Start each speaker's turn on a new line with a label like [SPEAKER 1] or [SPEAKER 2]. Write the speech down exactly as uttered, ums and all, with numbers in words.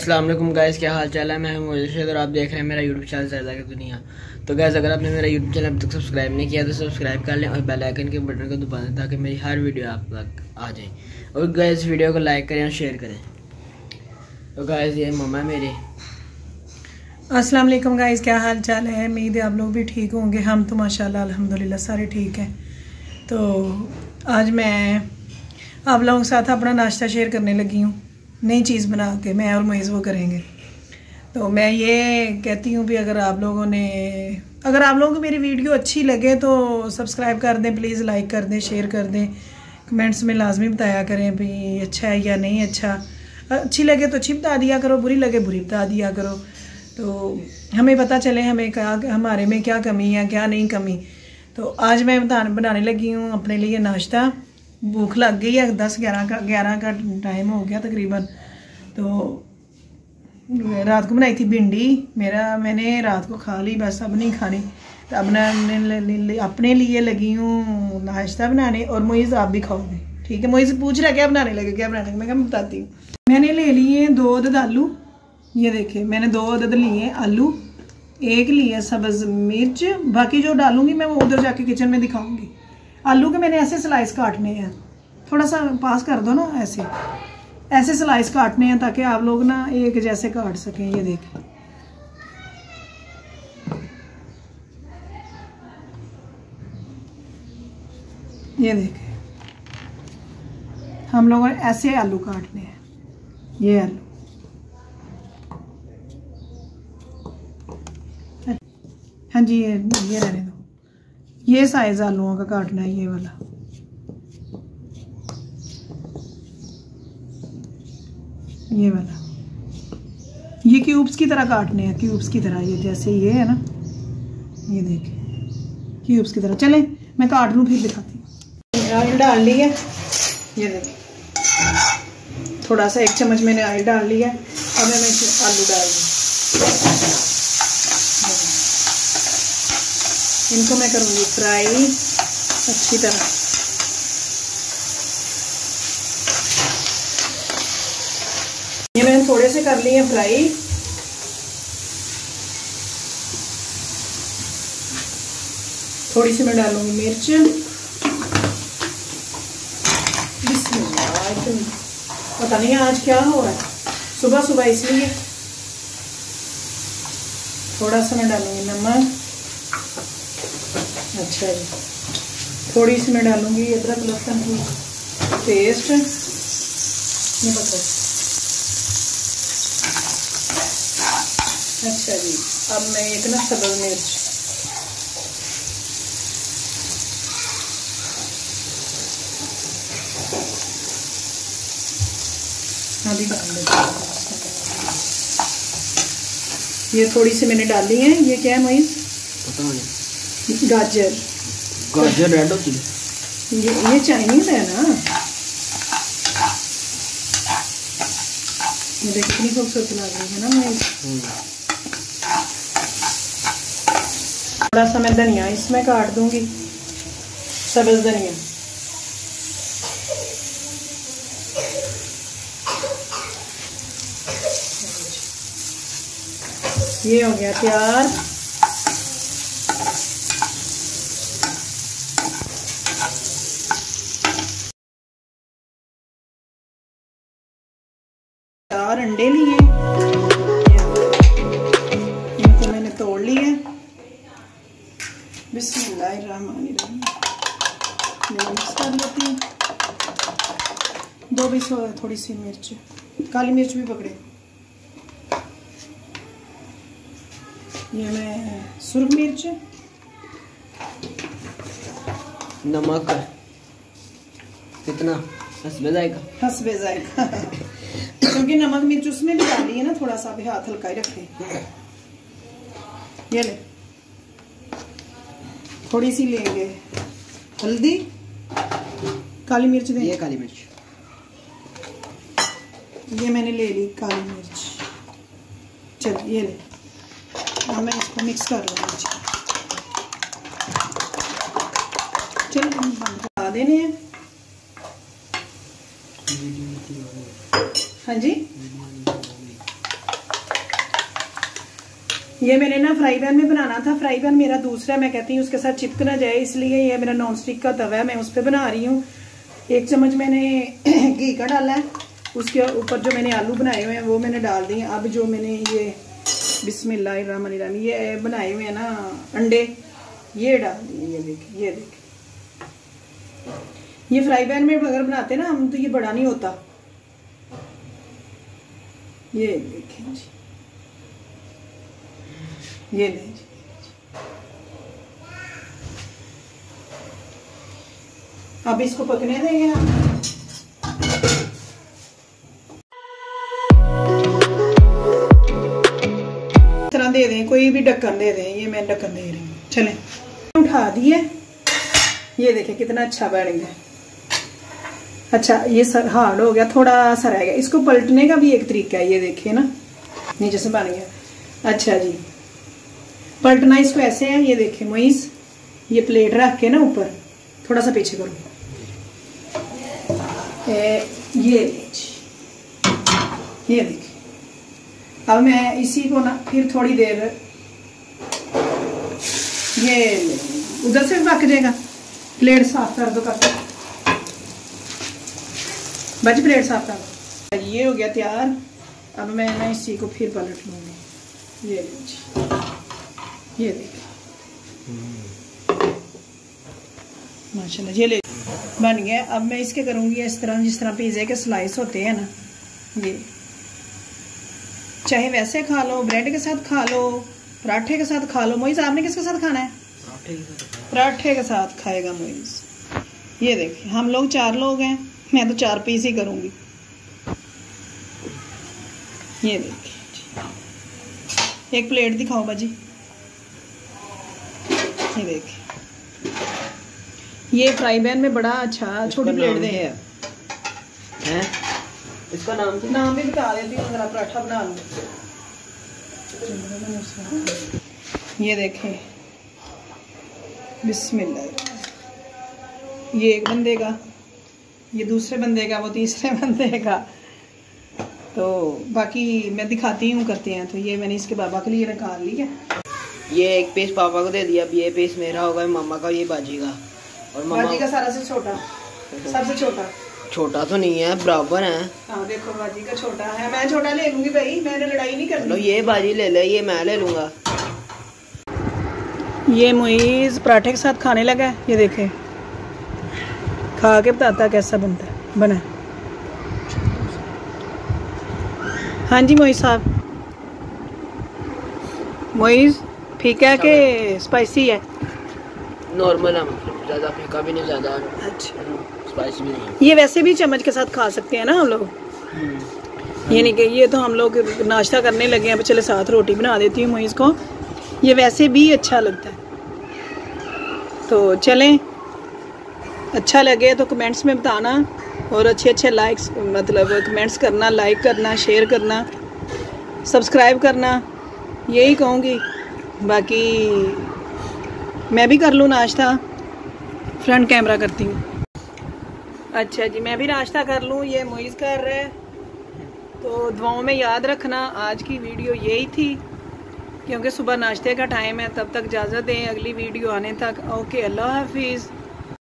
[SPEAKER 1] अस्सलाम वालेकुम गाइस, क्या हाल चाल है। मैं हूं मुर्शिद और आप देख रहे हैं मेरा यूट्यूब चैनल सरदा की दुनिया। तो गाइस, अगर आपने मेरा यूट्यूब चैनल अभी तक सब्सक्राइब नहीं किया तो सब्सक्राइब कर लें और बेल आइकन के बटन को दबा दें ताकि मेरी हर वीडियो आप तक आ जाए। और गाइस, वीडियो को लाइक करें और शेयर करें। तो गाइस, ये मम्मा मेरी।
[SPEAKER 2] अस्सलाम वालेकुम गाइस, क्या हाल चाल है। उम्मीद है आप लोग भी ठीक होंगे। हम तो माशाल्लाह अल्हम्दुलिल्लाह सारे ठीक हैं। तो आज मैं आप लोगों के साथ अपना नाश्ता शेयर करने लगी हूँ, नई चीज़ बना के। मैं और मोइज़ वो करेंगे। तो मैं ये कहती हूँ भी अगर आप लोगों ने अगर आप लोगों को मेरी वीडियो अच्छी लगे तो सब्सक्राइब कर दें प्लीज़, लाइक कर दें, शेयर कर दें, कमेंट्स में लाजमी बताया करें भी अच्छा है या नहीं अच्छा। अच्छी लगे तो अच्छी बता दिया करो, बुरी लगे बुरी बता दिया करो, तो हमें पता चले हमें क्या हमारे में क्या कमी है क्या नहीं कमी। तो आज मैं बता बनाने लगी हूँ अपने लिए नाश्ता। भूख लग गई है, दस ग्यारह का ग्यारह का टाइम हो गया तकरीबन। तो रात को बनाई थी भिंडी, मेरा मैंने रात को खा ली, बस अब नहीं खानी। तो अब मैं अपने लिए लगी हूँ नाश्ता बनाने और मोइज़ आप भी खाओगे, ठीक है। मोइज़ पूछ रहा क्या बनाने लगे क्या बनाने लगे, मैं क्या बताती हूँ। मैंने ले लिए दो अदद आलू, ये देखिए मैंने दो अदद लिए आलू, एक लिए सब्ज़ मिर्च, बाकी जो डालूंगी मैं वो उधर जाके किचन में दिखाऊंगी। आलू के मैंने ऐसे स्लाइस काटने हैं, थोड़ा सा पास कर दो ना, ऐसे ऐसे स्लाइस काटने हैं ताकि आप लोग ना एक जैसे काट सकें। ये देखें, ये देखें हम लोगों ने ऐसे आलू काटने हैं। ये आलू हाँ जी, ये ये रहने दो। ये साइज आलूओं का काटना है, ये वाला। ये वाला ये क्यूब्स की तरह काटने हैं, क्यूब्स की तरह। ये जैसे ये है ना, ये देखिए क्यूब्स की तरह। चलें मैं काट लूँ फिर दिखाती हूँ। ऑयल डाल ली है, ये देखिए थोड़ा सा एक चम्मच मैंने ऑयल डाल लिया है। अब मैं आलू डाल दूँ, इनको मैं करूँगी फ्राई अच्छी तरह। ये मैंने थोड़े से कर लिए फ्राई। थोड़ी सी मैं डालूंगी मिर्च। पता नहीं आज क्या हो रहा है, सुबह सुबह इसलिए। थोड़ा सा मैं डालूंगी नमक। अच्छा जी, थोड़ी सी मैं डालूंगी अदरक लहसुन की पेस्ट। ये पता। अच्छा जी, अब मैं एक ना सब्ज़ मिर्च, अभी डाल देती हूँ। ये थोड़ी सी मैंने डाली है। ये क्या है मोइज़? पता नहीं। गाजर गाजर रेड होती है। ये ये चाइनीज है ना। ये देखिए कितनी खूबसूरत लग रही है ना मोइज़। थोड़ा सा मैं धनिया इसमें काट दूंगी, सब्ज़ धनिया। ये हो गया तैयार। चार अंडे लिए, इनको मैंने तोड़ लिए। बिस्मिल्लाहिर्रहमानिर्रहीम। मिक्स कर लेती हूँ। दो भी थोड़ी सी मिर्च, काली मिर्च भी पकड़े। ये मैं सुर्ख मिर्च,
[SPEAKER 1] नमक कितना हस्बे जाएगा
[SPEAKER 2] हस्बे जाएगा क्योंकि नमक मिर्च उसमें भी डाली है ना, थोड़ा सा भी हाथ हल्का ही रखे। ये ले, थोड़ी सी लेंगे हल्दी, काली मिर्च दें।
[SPEAKER 1] ये काली मिर्च,
[SPEAKER 2] ये मैंने ले ली काली मिर्च। चल ये ले, अब मैं इसको मिक्स कर लूँगी। चल बंद देने हैं। हाँ जी, ये मैंने ना फ्राई पैन में बनाना था, फ्राई पैन मेरा दूसरा, मैं कहती हूँ उसके साथ चिपक ना जाए, इसलिए ये मेरा नॉन स्टिक का तवा है, मैं उस पर बना रही हूँ। एक चम्मच मैंने घी का डाला है, उसके ऊपर जो मैंने आलू बनाए हुए हैं वो मैंने डाल दिए। अब जो मैंने ये बिस्मिल्लाहिर्रहमानिर्रहीम ये बनाए हुए हैं ना अंडे, ये डाल दिए। ये देखिए, ये देखिए, ये फ्राई पैन में अगर बनाते ना हम तो ये बड़ा नहीं होता। ये देखिए जी, ये ले जी। अब इसको पकने देंगे हम। तरह दे दें, कोई भी ढक्कन दे दें। ये मैं ढक्कन दे रही हूँ। चलें, उठा दिए। ये देखें कितना अच्छा बन गया। अच्छा, ये हार्ड हो गया, थोड़ा सा रह गया। इसको पलटने का भी एक तरीका है, ये देखिए ना, नीचे से बन गया। अच्छा जी, पलटना इसको ऐसे है। ये देखिए मोइस, ये प्लेट रख के ना ऊपर थोड़ा सा पीछे करो। ए, ये ये देखिए। अब मैं इसी को ना फिर थोड़ी देर, ये उधर से पक जाएगा। प्लेट साफ कर दो, कर बच प्लेट साफ कर। ये हो गया तैयार। अब मैं ना इसी को फिर पलट लूँगी। ये ये देखिए माशाल्लाह, ये ले बन गया। अब मैं इसके करूँगी इस तरह, जिस तरह पिज़्ज़े के स्लाइस होते हैं ना, ये चाहे वैसे खा लो, ब्रेड के साथ खा लो, पराठे के साथ खा लो। मोइज़ आपने किसके साथ खाना है? पराठे के साथ खाएगा मोइज़। ये देखिए, हम लोग चार लोग हैं, मैं तो चार पीस ही करूँगी। ये देखिए, एक प्लेट दिखाओ बाजी। ये देखिए, ये फ्राई पैन में बड़ा अच्छा छोटी प्लेट दे है।
[SPEAKER 1] हैं? इसका नाम तो
[SPEAKER 2] नाम भी बता देती हूँ, जरा पराठा बना लो। ये देखें, बिस्मिल्लाह। ये एक बंदे का, ये दूसरे बंदे का, वो तीसरे बंदे का। तो बाकी मैं दिखाती हूँ, करते हैं। तो ये मैंने इसके बाबा के लिए निकाल लिया।
[SPEAKER 1] ये एक पीस पापा को दे दिया, अब ये पीस मेरा होगा, मामा का, ये बाजी का। और मामा
[SPEAKER 2] बाजी का सारा से छोटा, सबसे छोटा।
[SPEAKER 1] छोटा तो नहीं है, बराबर है।
[SPEAKER 2] हाँ देखो, बाजी का छोटा है। मैं छोटा ले लूंगी भाई, मैंने लड़ाई नहीं करनी।
[SPEAKER 1] लो ये बाजी ले ले, ये मैं ले लूंगा।
[SPEAKER 2] ये मोइज़ पराठे के साथ खाने लगा है। ये देखे, खा के बताता कैसा बनता है, बना। हाँ जी मोइज़ साहब, मोइज़ फीका है कि स्पाइसी है?
[SPEAKER 1] नॉर्मल है, मतलब ज़्यादा फीका भी नहीं, ज़्यादा
[SPEAKER 2] अच्छा
[SPEAKER 1] स्पाइसी भी नहीं।
[SPEAKER 2] ये वैसे भी चम्मच के साथ खा सकते हैं ना हम लोग। ये नहीं कि ये तो हम लोग नाश्ता करने लगे हैं, चले साथ रोटी बना देती हूँ मोइज़ को। ये वैसे भी अच्छा लगता है। तो चलें, अच्छा लगे तो कमेंट्स में बताना, और अच्छे अच्छे लाइक्स, मतलब कमेंट्स करना, लाइक करना, शेयर करना, सब्सक्राइब करना, यही कहूँगी। बाकी मैं भी कर लूँ नाश्ता, फ्रंट कैमरा करती हूँ। अच्छा जी, मैं भी नाश्ता कर लूँ, ये मोइज़ कर रहे हैं। तो दुआओं में याद रखना। आज की वीडियो यही थी, क्योंकि सुबह नाश्ते का टाइम है। तब तक इजाज़त दें, अगली वीडियो आने तक। ओके, अल्लाह हाफिज़।